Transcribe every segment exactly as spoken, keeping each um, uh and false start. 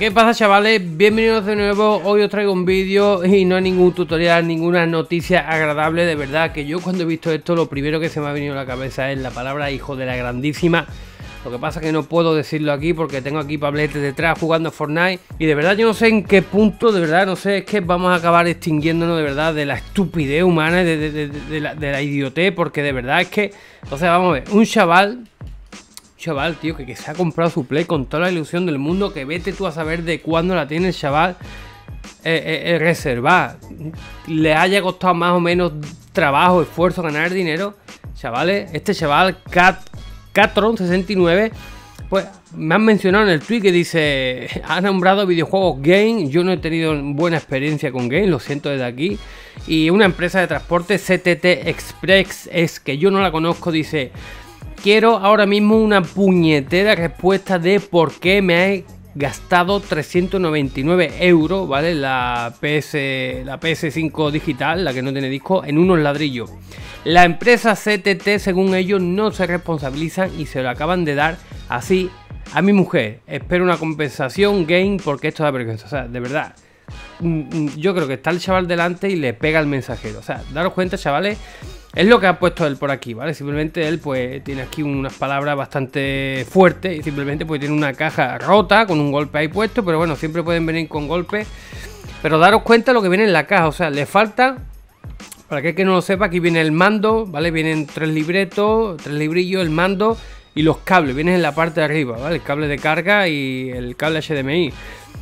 ¿Qué pasa, chavales? Bienvenidos de nuevo. Hoy os traigo un vídeo y no es ningún tutorial, ninguna noticia agradable. De verdad que yo cuando he visto esto lo primero que se me ha venido a la cabeza es la palabra hijo de la grandísima. Lo que pasa es que no puedo decirlo aquí porque tengo aquí Pablete detrás jugando a Fortnite. Y de verdad yo no sé en qué punto, de verdad no sé, es que vamos a acabar extinguiéndonos de verdad de la estupidez humana y de, de, de, de, la, de la idiotez. Porque de verdad es que, o sea, vamos a ver, un chaval... chaval, tío, que, que se ha comprado su Play con toda la ilusión del mundo, que vete tú a saber de cuándo la tiene el chaval eh, eh, eh, reservada. Le haya costado más o menos trabajo, esfuerzo, ganar dinero. Chavales, este chaval, Cat, Catron sesenta y nueve, pues me han mencionado en el tweet que dice, ha nombrado videojuegos Game. Yo no he tenido buena experiencia con Game, lo siento desde aquí. Y una empresa de transporte, C T T Express, es que yo no la conozco, dice... Quiero ahora mismo una puñetera respuesta de por qué me he gastado trescientos noventa y nueve euros, ¿vale? La P S, la P S cinco digital, la que no tiene disco, en unos ladrillos. La empresa C T T, según ellos, no se responsabilizan y se lo acaban de dar así a mi mujer. Espero una compensación, Game, porque esto da vergüenza. O sea, de verdad, yo creo que está el chaval delante y le pega al mensajero. O sea, daros cuenta, chavales. Es lo que ha puesto él por aquí, ¿vale? Simplemente él pues tiene aquí unas palabras bastante fuertes y simplemente pues tiene una caja rota con un golpe ahí puesto, pero bueno, siempre pueden venir con golpes. Pero daros cuenta lo que viene en la caja, o sea, le falta, para aquel que no lo sepa, aquí viene el mando, ¿vale? Vienen tres libretos, tres librillos, el mando y los cables, vienen en la parte de arriba, ¿vale? El cable de carga y el cable H D M I.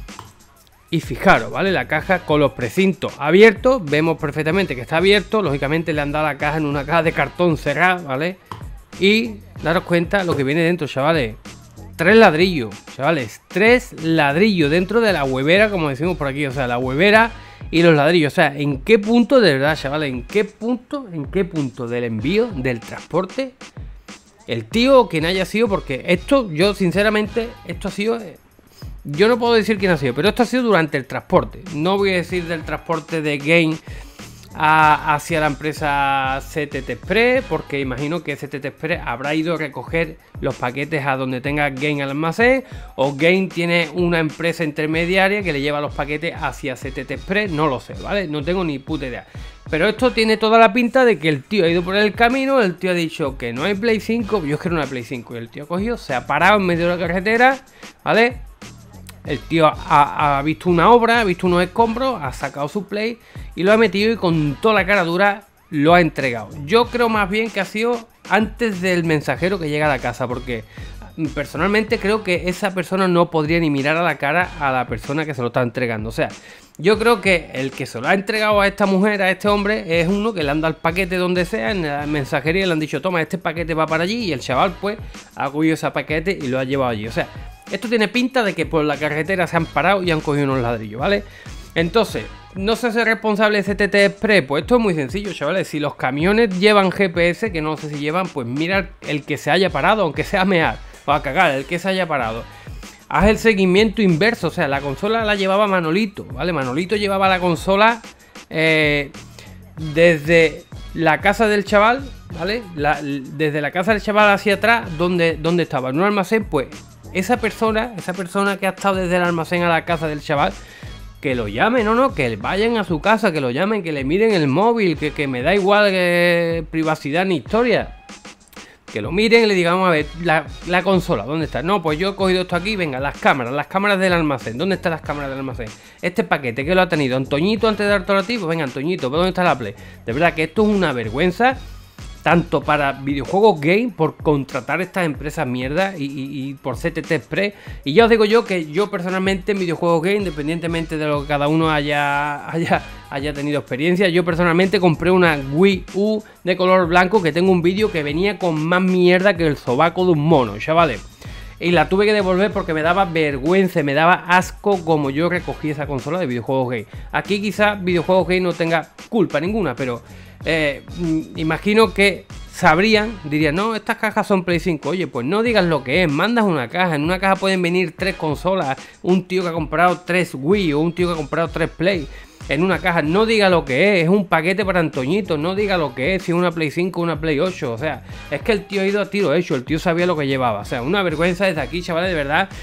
Y fijaros, ¿vale? La caja con los precintos abiertos. Vemos perfectamente que está abierto. Lógicamente le han dado la caja en una caja de cartón cerrada, ¿vale? Y daros cuenta lo que viene dentro, chavales. Tres ladrillos, chavales. Tres ladrillos dentro de la huevera, como decimos por aquí. O sea, la huevera y los ladrillos. O sea, ¿en qué punto, de verdad, chavales? ¿En qué punto, en qué punto del envío, del transporte? El tío, quien haya sido, porque esto, yo sinceramente, esto ha sido... Yo no puedo decir quién ha sido, pero esto ha sido durante el transporte. No voy a decir del transporte de Game a, hacia la empresa C T T Express, porque imagino que C T T Express habrá ido a recoger los paquetes a donde tenga Game al almacén, o Game tiene una empresa intermediaria que le lleva los paquetes hacia C T T Express. No lo sé, ¿vale? No tengo ni puta idea. Pero esto tiene toda la pinta de que el tío ha ido por el camino, el tío ha dicho que no hay Play cinco, yo es que no hay Play cinco, y el tío ha cogido, se ha parado en medio de la carretera, ¿vale? El tío ha, ha visto una obra, ha visto unos escombros, ha sacado su Play y lo ha metido y con toda la cara dura lo ha entregado. Yo creo más bien que ha sido antes del mensajero que llega a la casa, porque personalmente creo que esa persona no podría ni mirar a la cara a la persona que se lo está entregando. O sea, yo creo que el que se lo ha entregado a esta mujer, a este hombre, es uno que le han dado el paquete donde sea, en la mensajería le han dicho, toma, este paquete va para allí, y el chaval pues ha cogido ese paquete y lo ha llevado allí. O sea, esto tiene pinta de que por la carretera se han parado y han cogido unos ladrillos, ¿vale? Entonces, ¿no se hace responsable de C T T Express? Pues esto es muy sencillo, chavales. Si los camiones llevan G P S, que no sé si llevan, pues mira el que se haya parado, aunque sea a mear o a cagar, el que se haya parado. Haz el seguimiento inverso, o sea, la consola la llevaba Manolito, ¿vale? Manolito llevaba la consola eh, desde la casa del chaval, ¿vale? La, desde la casa del chaval hacia atrás, donde, donde estaba, en un almacén, pues... Esa persona, esa persona que ha estado desde el almacén a la casa del chaval, que lo llamen, no, no, que vayan a su casa, que lo llamen, que le miren el móvil, que, que me da igual que privacidad ni historia. Que lo miren y le digan, vamos a ver, la, la consola, ¿dónde está? No, pues yo he cogido esto aquí, venga, las cámaras, las cámaras del almacén. ¿Dónde están las cámaras del almacén? Este paquete, ¿qué lo ha tenido? Antoñito antes de darte a ti, pues venga, Antoñito, ¿dónde está la Play? De verdad que esto es una vergüenza. Tanto para videojuegos Game por contratar estas empresas mierda y, y, y por C T T Express. Y ya os digo yo que yo personalmente en videojuegos Game, independientemente de lo que cada uno haya, haya, haya tenido experiencia, yo personalmente compré una Wii U de color blanco que tengo un vídeo que venía con más mierda que el sobaco de un mono, chavales. Y la tuve que devolver porque me daba vergüenza, me daba asco como yo recogí esa consola de videojuegos Game. Aquí quizás videojuegos Game no tenga culpa ninguna, pero eh, imagino que sabrían, dirían, no, estas cajas son Play cinco. Oye, pues no digas lo que es, mandas una caja. En una caja pueden venir tres consolas, un tío que ha comprado tres Wii o un tío que ha comprado tres Play. En una caja, no diga lo que es, es un paquete para Antoñito, no diga lo que es, si es una Play cinco o una Play ocho, o sea, es que el tío ha ido a tiro hecho, el tío sabía lo que llevaba, o sea, una vergüenza desde aquí, chavales, de verdad.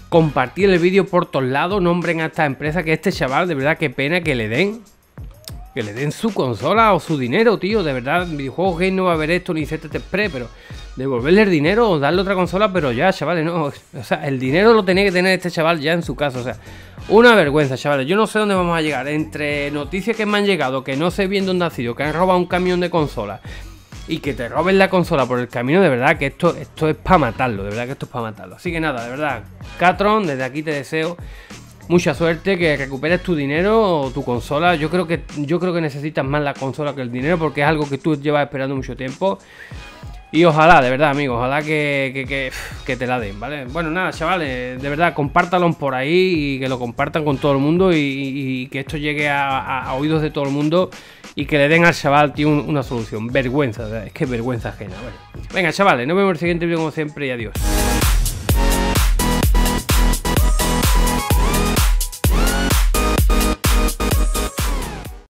compartir el vídeo por todos lados, nombren a esta empresa, que este chaval, de verdad, qué pena que le den. Que le den su consola o su dinero, tío. De verdad, en videojuegos game no va a haber esto ni Z T Pre, pero devolverle el dinero o darle otra consola, pero ya, chavales, no. O sea, el dinero lo tenía que tener este chaval ya en su casa. O sea, una vergüenza, chavales. Yo no sé dónde vamos a llegar. Entre noticias que me han llegado, que no sé bien dónde ha sido, que han robado un camión de consolas y que te roben la consola por el camino, de verdad que esto, esto es para matarlo. De verdad que esto es para matarlo. Así que nada, de verdad, Catron, desde aquí te deseo mucha suerte, que recuperes tu dinero o tu consola. Yo creo que yo creo que necesitas más la consola que el dinero, porque es algo que tú llevas esperando mucho tiempo. Y ojalá, de verdad, amigo, ojalá que, que, que, que te la den, ¿vale? Bueno, nada, chavales, de verdad, compártanlo por ahí y que lo compartan con todo el mundo y, y, y que esto llegue a, a, a oídos de todo el mundo y que le den al chaval, tío, un, una solución. Vergüenza, es que vergüenza ajena, ¿vale? Venga, chavales, nos vemos en el siguiente vídeo como siempre y adiós.